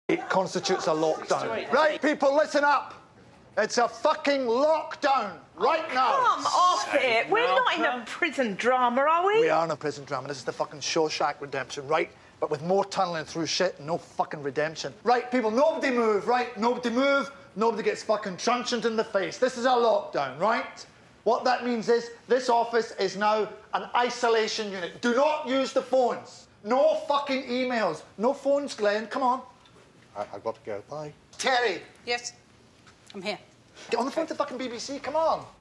It constitutes a lockdown. Right, people, listen up. It's a fucking lockdown right now. Come off it. We're not in a prison drama, are we? We are in a prison drama. This is the fucking Shawshank Redemption, right? But with more tunnelling through shit and no fucking redemption. Right, people, nobody move, right? Nobody move. Nobody gets fucking truncheoned in the face. This is a lockdown, right? What that means is this office is now an isolation unit. Do not use the phones. No fucking emails. No phones, Glenn. Come on. I've got to go. Bye. Terry. Yes, I'm here. Get on the phone to the fucking BBC. Come on.